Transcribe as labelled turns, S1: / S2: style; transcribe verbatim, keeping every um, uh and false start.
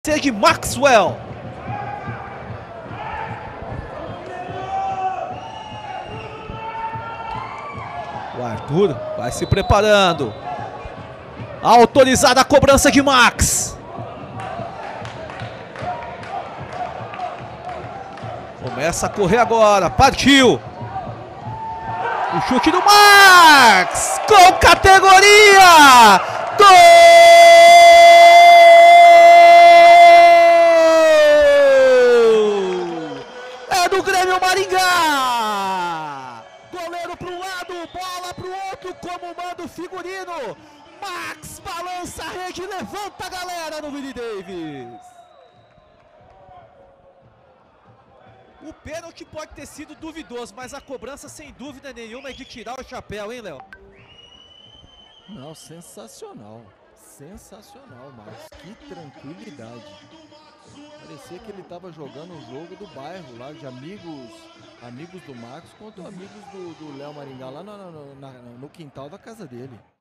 S1: de Maxwell. O Arthur vai se preparando. Autorizada a cobrança de Max. Começa a correr agora. Partiu. O chute do Max. Com categoria. Gol! É do Grêmio Maringá. Goleiro para um lado, bola para o outro, como manda o figurino. Max balança a rede, levanta a galera no Willie Davis. O pênalti pode ter sido duvidoso, mas a cobrança sem dúvida nenhuma é de tirar o chapéu, hein, Léo?
S2: Não, sensacional. Sensacional, Marcos. Que tranquilidade. Parecia que ele estava jogando um jogo do bairro lá, de amigos amigos do Marcos contra amigos do Léo Maringá lá no, no, no, no quintal da casa dele.